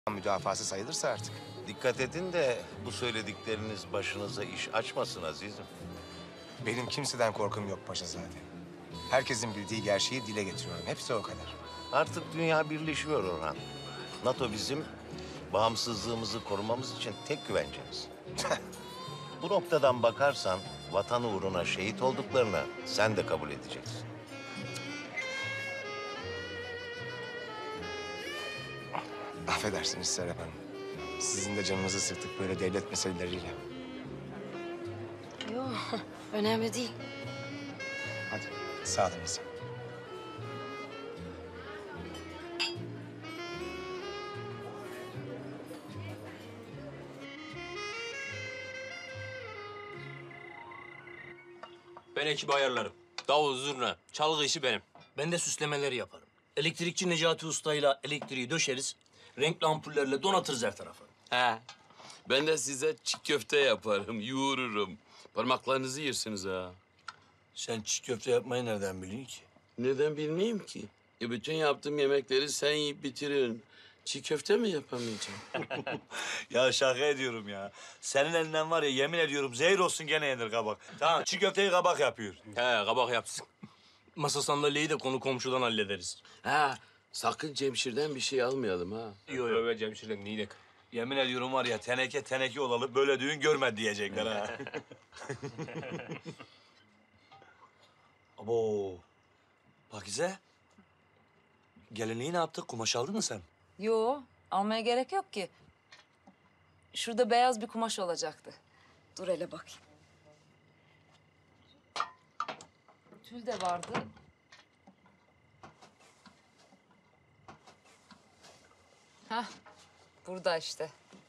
müdafası sayılırsa artık. Dikkat edin de bu söyledikleriniz başınıza iş açmasın azizim. Benim kimseden korkum yok paşazade. Herkesin bildiği gerçeği dile getiriyorum. Hepsi o kadar. Artık dünya birleşiyor Orhan. NATO bizim bağımsızlığımızı korumamız için tek güvencemiz. Bu noktadan bakarsan vatan uğruna şehit olduklarını sen de kabul edeceksin. Affedersiniz Serap Hanım. Sizin de canınızı sıktık böyle devlet meseleleriyle. Yok, önemli değil. Hadi sağlığınıza. Ben ekibi ayarlarım. Davul, zurna, çalgı işi benim. Ben de süslemeleri yaparım. Elektrikçi Necati Usta'yla elektriği döşeriz. Renkli ampullerle donatırız her tarafı. He. Ben de size çiğ köfte yaparım, yoğururum. Parmaklarınızı yersiniz ha. Sen çiğ köfte yapmayı nereden biliyorsun ki? Neden bilmeyeyim ki? Bütün yaptığım yemekleri sen yiyip bitirin. Çiğ köfte mi yapamayacağım? Ya şaka ediyorum ya. Senin elinden var ya yemin ediyorum zehir olsun gene yenir kabak. Tamam çiğ köfteyi kabak yapıyor. He, kabak yapsın. Masa sandalyeyi de konu komşudan hallederiz. Ha, sakın Cemşir'den bir şey almayalım ha. Yok yok. Öyle Cemşir'den neydik? Yemin ediyorum var ya teneke olalı böyle düğün görmedi diyecekler ha. Abo. Pakize. Gelinliği ne yaptık? Kumaş aldın mı sen? Yo, almaya gerek yok ki. Şurada beyaz bir kumaş olacaktı. Dur hele bakayım. Tül de vardı. Hah, burada işte.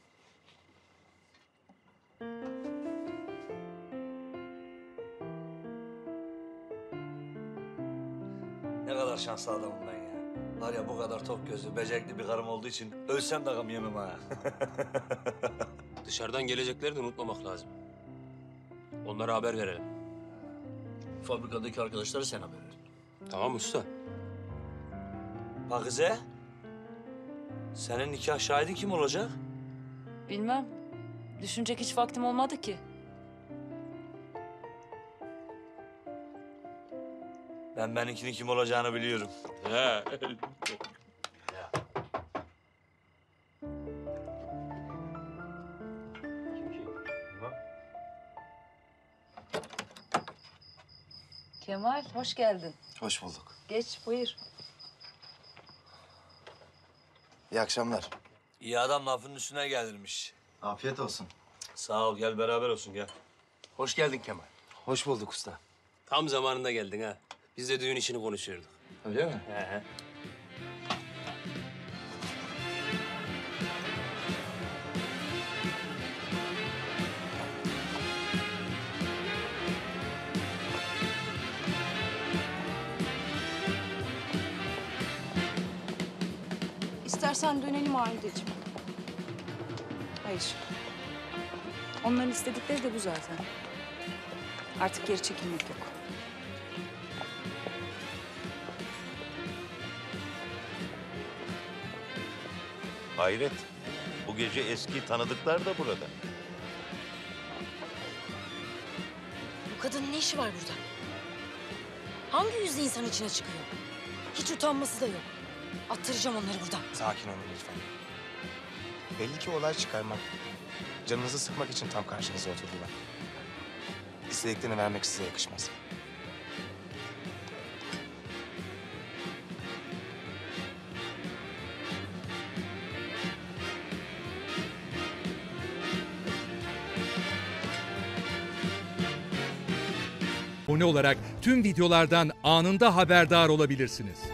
Ne kadar şanslı adamım ben ya. Var ya bu kadar tok gözlü, becerikli bir karım olduğu için ölsem de gam yemem ha. Dışarıdan gelecekleri de unutmamak lazım. Onlara haber verelim. Fabrikadaki arkadaşlara sen haber ver. Tamam usta. Pakize. Senin nikah şahidi kim olacak? Bilmem. Düşünecek hiç vaktim olmadı ki. Ben benimkinin kim olacağını biliyorum. He. Kemal, hoş geldin. Hoş bulduk. Geç, buyur. İyi akşamlar. İyi adam lafının üstüne gelirmiş. Afiyet olsun. Sağ ol gel beraber olsun gel. Hoş geldin Kemal. Hoş bulduk usta. Tam zamanında geldin ha. Biz de düğün işini konuşuyorduk. Öyle mi? He. İstersen dönelim Halideciğim. Hayır. Onların istedikleri de bu zaten. Artık geri çekilmek yok. Hayret. Bu gece eski tanıdıklar da burada. Bu kadının ne işi var burada? Hangi yüzle insan içine çıkıyor? Hiç utanması da yok. Attıracağım onları buradan. Sakin olun lütfen. Belli ki olay çıkarmak, canınızı sıkmak için tam karşınıza oturdular. İstediklerini vermek size yakışmaz. Abone olarak tüm videolardan anında haberdar olabilirsiniz.